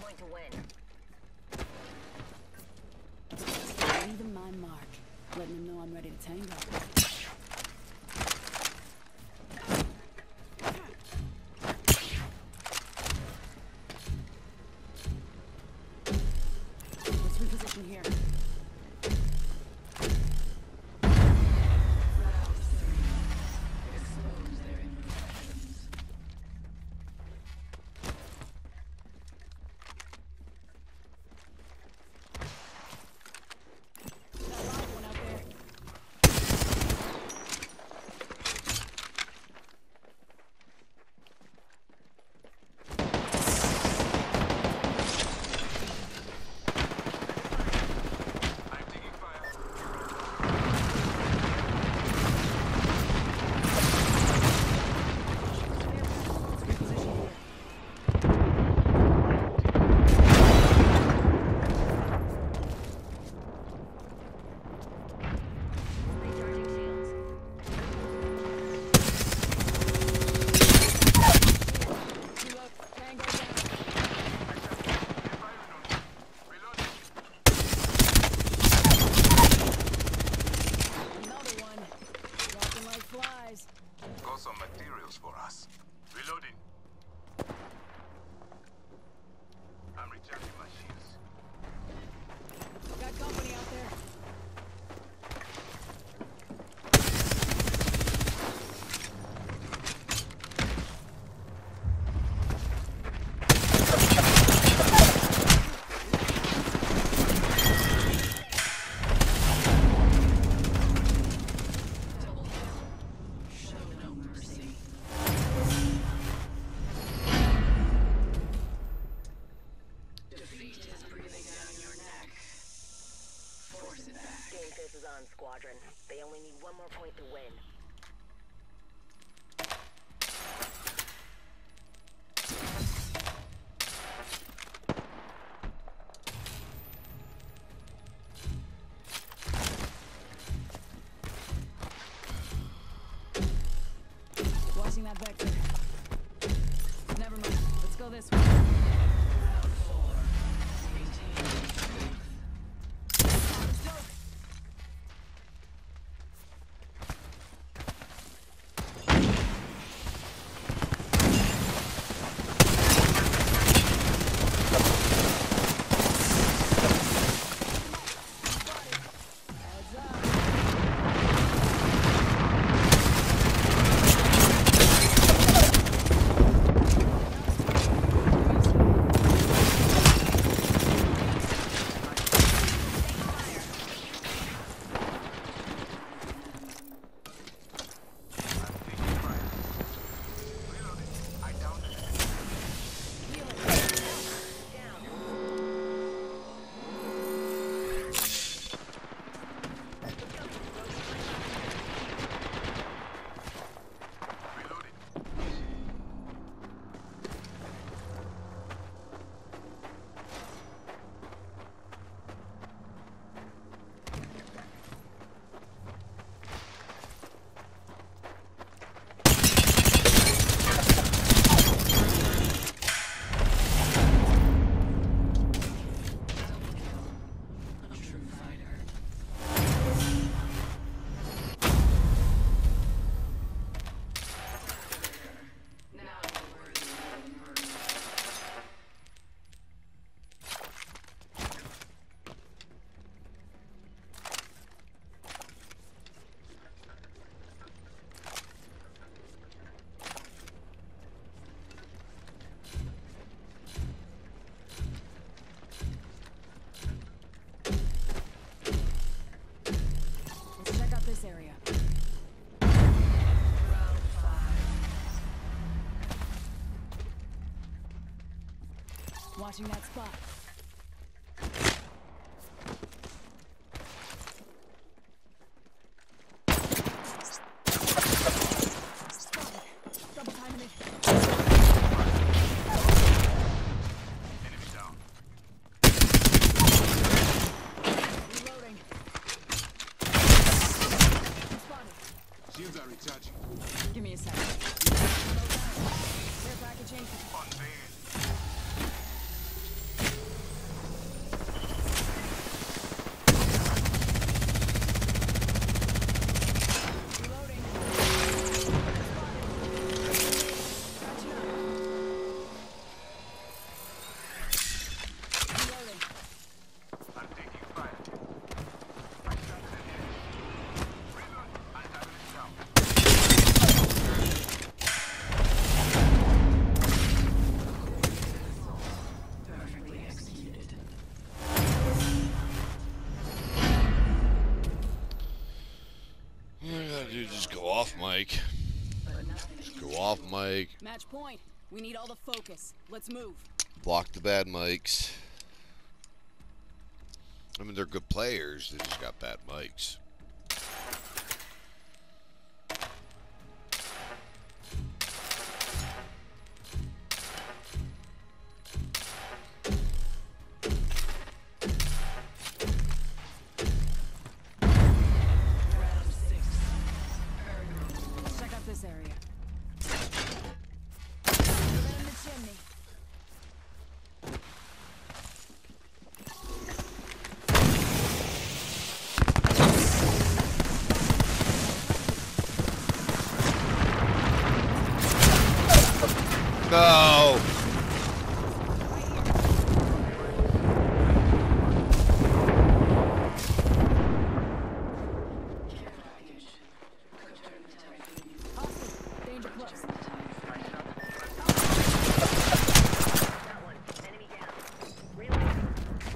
point to win. Leaving my mark, letting them know I'm ready to tango. Let's reposition here. Got some materials for us. Reloading. I'm recharging my shields. Got company out there. Game face is on, Squadron. They only need one more point to win. Watching that vector. Never mind. Let's go this way. This area. Watching that spot. Spotted. Double timing it. Enemy down. Reloading. Spotted. Shields are recharging. Give me a second. Care packaging. On vein. Mike. Just go off, Mike. Match point. We need all the focus. Let's move. Block the bad mics. I mean, they're good players. They just got bad mics. Check out this area. Get in the chimney. No! Austin, danger close. That one. Enemy down. Reloading.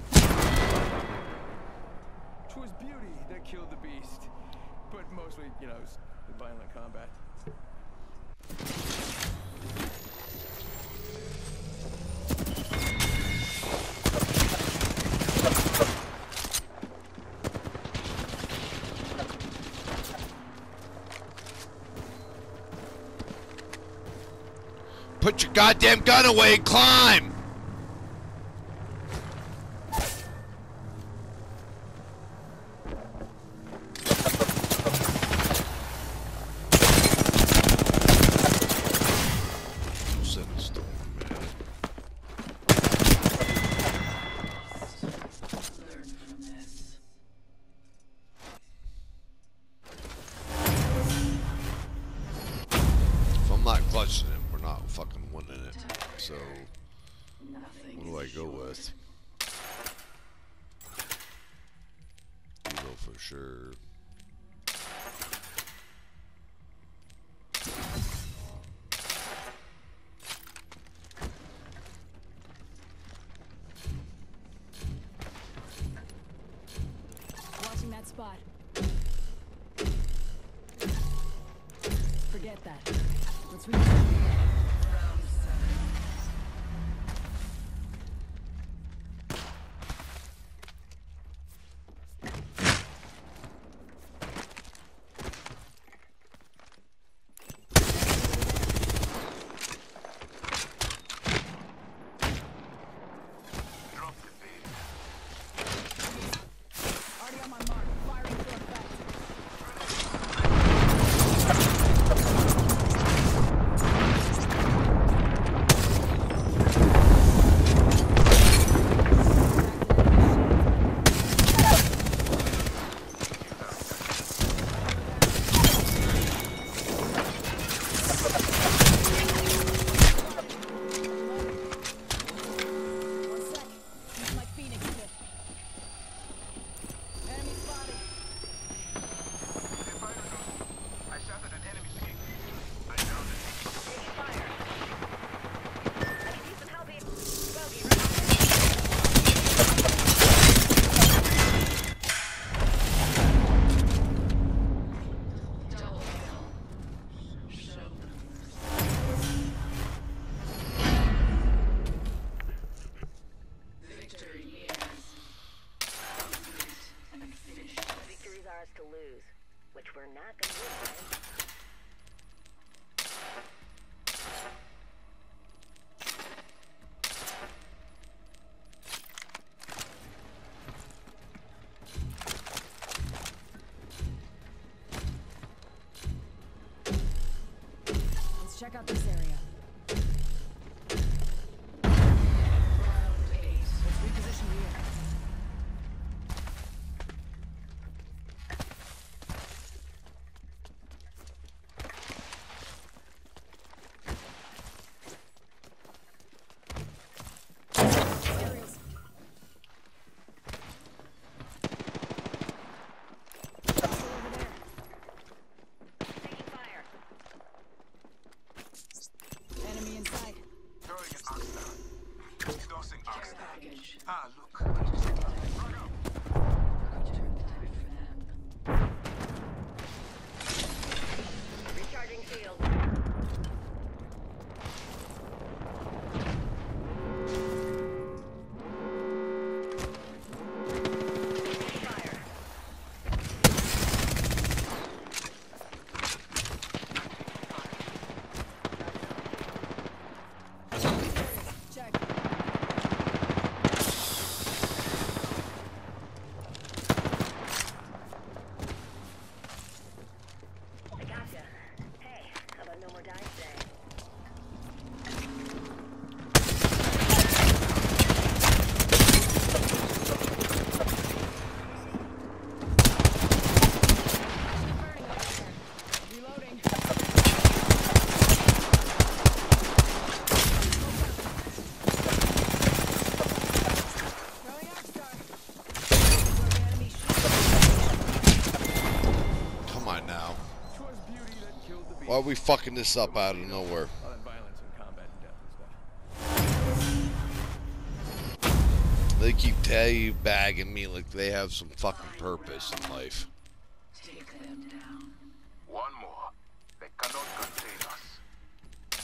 'Twas beauty that killed the beast, but mostly, you know, the violent combat. Put your goddamn gun away and climb! Set a storm, man. If I'm not clutching him, we're not fucking winning it. So, what do I go with? Evo for sure. Watching that spot. Forget that. Let's reach. Drop the bait. Already on my mark. Firing for effect. One sec. Use my Phoenix kit. Enemy spotted. They fired on us. I shot at an enemy team. I downed it. Taking fire. I can use some help here. Bogey, right? Victory's ours to lose, which we're not gonna win, right? Let's check out this area. Let's reposition here. Aerials. Hostile over there. Taking fire. Enemy in sight. Throwing an ox down. Dosing ox down. Ah, look. Run up. Recharging Why are we fucking this up out of nowhere? A lot of violence and combat and death and stuff. They keep bagging me like they have some fucking purpose in life. One more. They cannot contain us.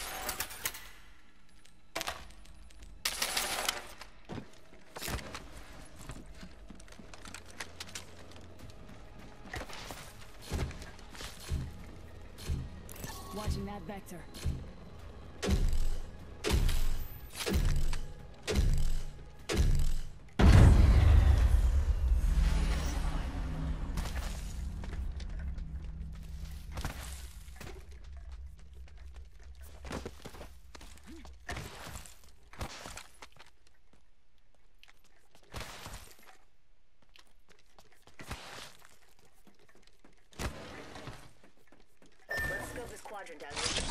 Watching that vector. Let's scope this quadrant out here.